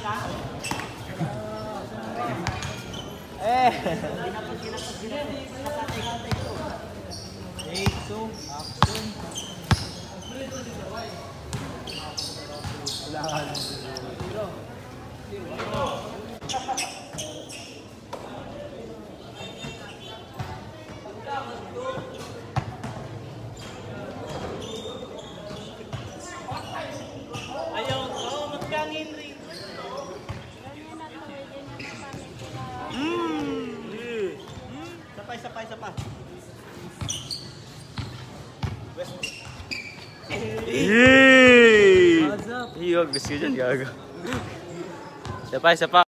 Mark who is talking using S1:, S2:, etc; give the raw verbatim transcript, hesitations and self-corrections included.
S1: Eh.
S2: Take two, action.
S1: Wala ka lang.
S2: Ayaw ko, magkangin rin. Mmm! Sapay, sapay, sapay.
S1: Yay! Iyo, gusto ko dyan, gago. Isa pa, isa pa.